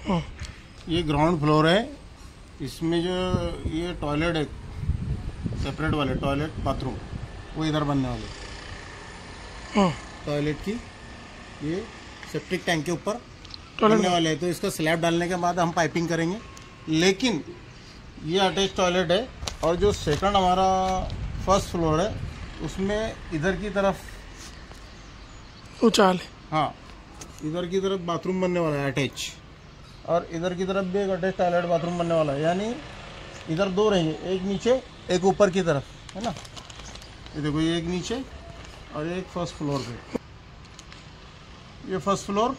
ये ground floor है। इसमें जो ये टॉयलेट है, सेपरेट वाले टॉयलेट बाथरूम वो इधर बनने वाले। टॉयलेट की ये सेप्टिक टैंक के ऊपर बनने वाले हैं। तो इसका स्लैब डालने के बाद हम पाइपिंग करेंगे। लेकिन ये अटैच टॉयलेट है और जो सेकंड हमारा फर्स्ट फ्लोर है उसमें इधर की तरफ उचाल, हाँ इधर की तरफ बाथरूम बनने वाला है अटैच, और इधर की तरफ भी एक अटैच टॉयलेट बाथरूम बनने वाला है। यानी इधर दो रहेंगे, एक नीचे एक ऊपर की तरफ, है ना। ये देखो, ये एक नीचे और एक फर्स्ट फ्लोर पे। ये first floor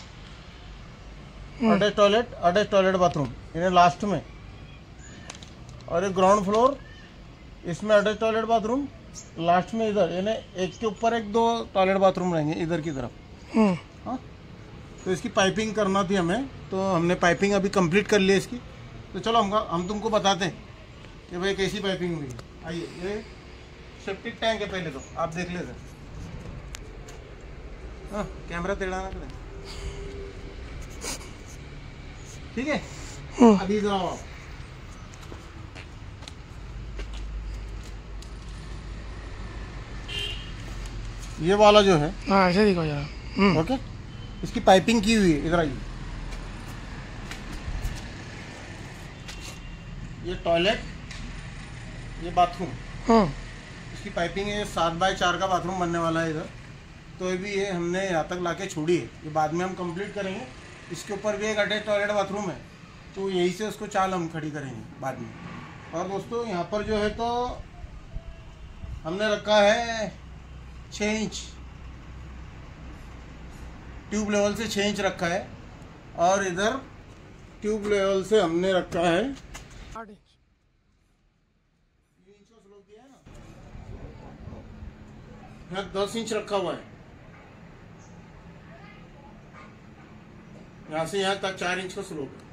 attach toilet bathroom इन्हें लास्ट में, और एक ग्राउंड फ्लोर इसमें अटैच टॉयलेट बाथरूम लास्ट में। इधर यानी एक के ऊपर एक दो टॉयलेट बाथरूम रहेंगे इधर की तरफ। हाँ, तो इसकी पाइपिंग करना थी हमें, तो हमने पाइपिंग अभी कंप्लीट कर ली इसकी। तो चलो हम तुमको बताते हैं कि भाई कैसी पाइपिंग हुई है। आइए, ये सेप्टिक टैंक है, पहले तो आप देख लेते। हाँ, कैमरा टेढ़ा ना करें, ठीक है। अभी जाओ आप, ये वाला जो है, हाँ ऐसे दिखो जरा। ओके, इसकी पाइपिंग की हुई है। इधर आइए, ये टॉयलेट, ये बाथरूम, इसकी पाइपिंग है। 7x4 का बाथरूम बनने वाला है इधर। तो अभी ये हमने यहाँ तक लाके छोड़ी है, ये बाद में हम कंप्लीट करेंगे। इसके ऊपर भी एक अटैच टॉयलेट बाथरूम है, तो यहीं से उसको चाल हम खड़ी करेंगे बाद में। और दोस्तों, यहाँ पर जो है तो हमने रखा है 6 इंच, ट्यूब लेवल से 6 इंच रखा है, और इधर ट्यूब लेवल से हमने रखा है 8 इंच। 3 इंच का स्लोप दिया है ना, यहाँ 10 इंच रखा हुआ है। यहाँ से यहाँ तक 4 इंच का स्लोप है।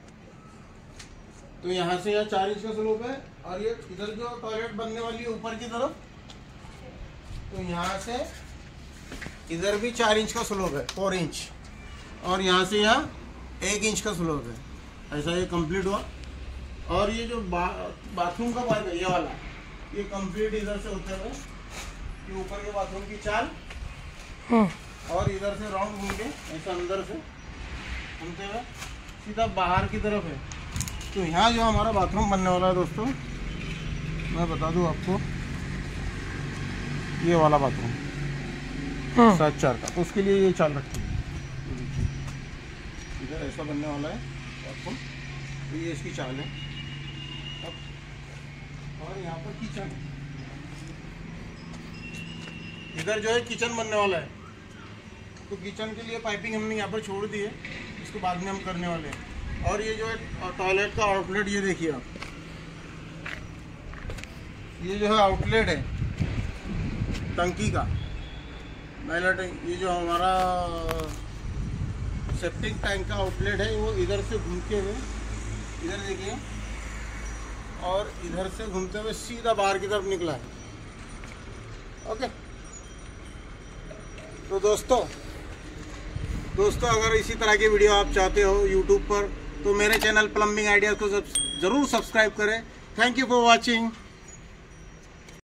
तो यहाँ से यहाँ 4 इंच का स्लोप है, और ये इधर जो टॉयलेट बनने वाली है ऊपर की तरफ, तो यहाँ से इधर भी 4 इंच का स्लोप है, 4 इंच, और यहाँ से यहाँ 1 इंच का स्लोप है। ऐसा ये कंप्लीट हुआ। और ये जो बाथरूम का पाइप है, ये वाला, ये कंप्लीट इधर से होते हुए ये ऊपर के बाथरूम की चाल, और इधर से राउंड घूम के ऐसा अंदर से घूमते हुए सीधा बाहर की तरफ है। तो यहाँ जो हमारा बाथरूम बनने वाला है दोस्तों, मैं बता दूँ आपको, ये वाला बाथरूम 7x4 का, तो उसके लिए ये चाल रखी है। इधर ऐसा बनने वाला है बाथरूम, तो ये इसकी चाल है। और यहाँ पर किचन, इधर जो है किचन बनने वाला है। तो किचन के लिए पाइपिंग हमने यहाँ पर छोड़ दी है, इसको बाद में हम करने वाले हैं। और ये जो है टॉयलेट का आउटलेट, ये देखिए आप, ये जो है आउटलेट है टंकी का, मैला टंकी। ये जो हमारा सेप्टिक टैंक का आउटलेट है, वो इधर से घूमते हुए, इधर देखिए, और इधर से घूमते हुए सीधा बाहर की तरफ निकला है। ओके, तो दोस्तों अगर इसी तरह की वीडियो आप चाहते हो यूट्यूब पर, तो मेरे चैनल प्लम्बिंग आइडियाज को ज़रूर सब्सक्राइब करें। Thank you for watching.